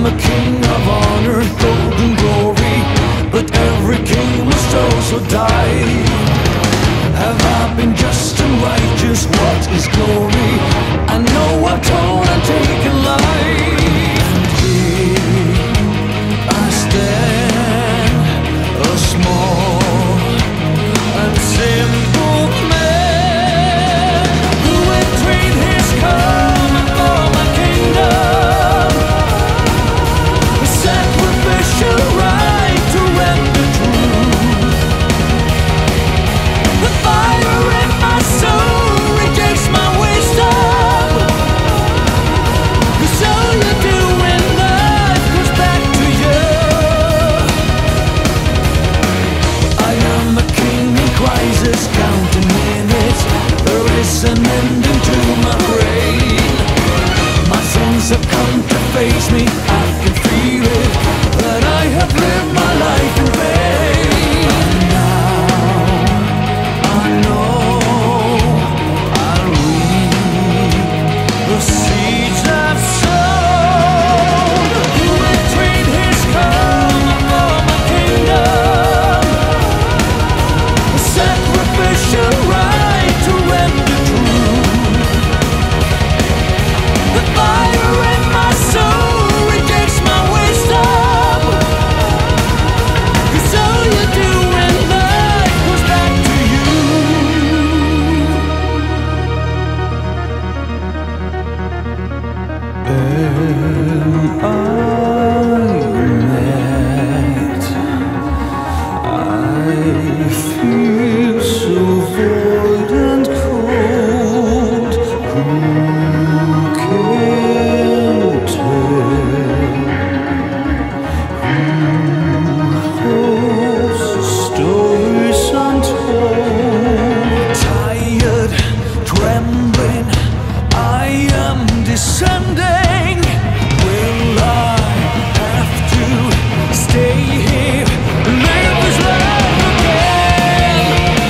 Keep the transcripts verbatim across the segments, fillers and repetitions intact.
a king of honor, golden glory, but every king must also die. Have I been just and righteous? What is glory? I know what tone I'm taking life. Here I stand, a small and simple man, who would trade his coming for my kingdom, a sacrificial right to render truth. The fire in my soul rejects my wisdom, 'cause all you do in life goes back to you. I am a king in crisis, counting minutes. There is an ending to my reign. My sins have come to face me. I can feel it, that I have lived my life in vain. Now I know I'll reap the seeds I've sown. Who would trade his coming for my kingdom, a sacrificial right to render truth. The fire in my soul rejects my wisdom, 'cause all you do in life goes back to you. Am I met? I feel so void and cold. Who can tell? Who holds the stories untold? Tired, trembling, I am descending. Will I have to stay here and live this life again?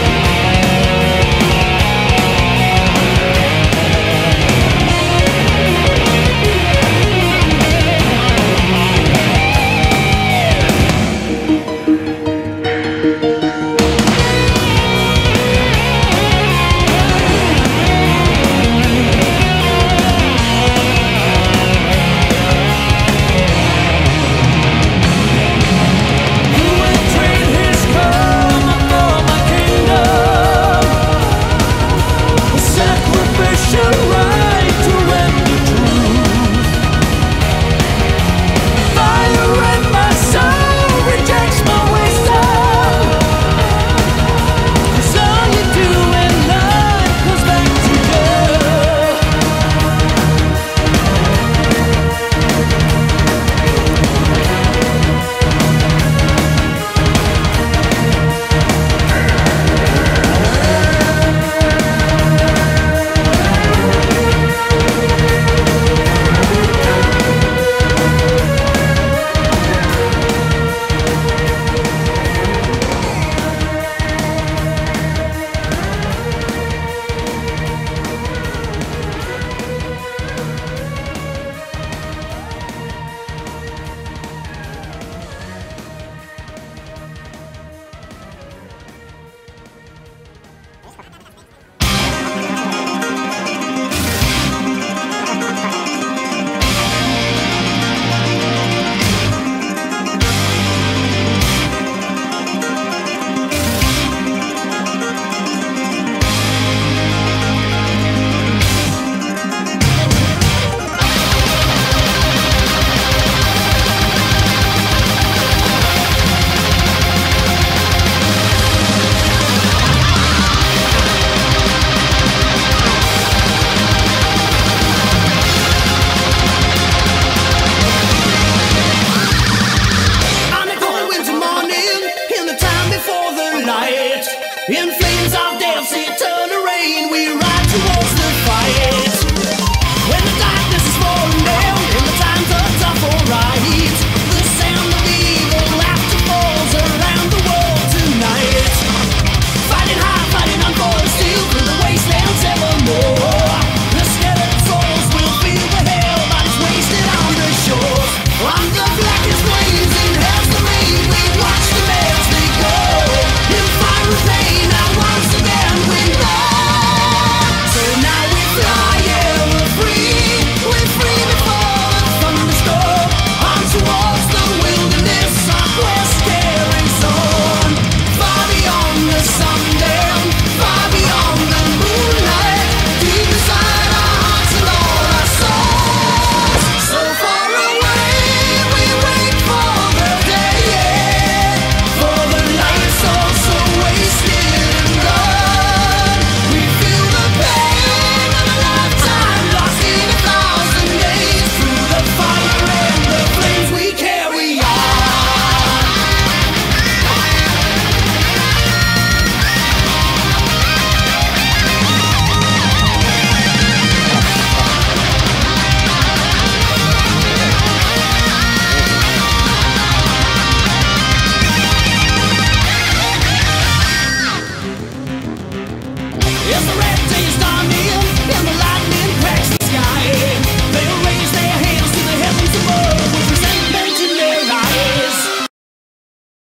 Who would trade his coming for my kingdom, a sacrificial right to render truth. Fire in my soul rejects my wisdom, 'cause all you do in life goes back to you. In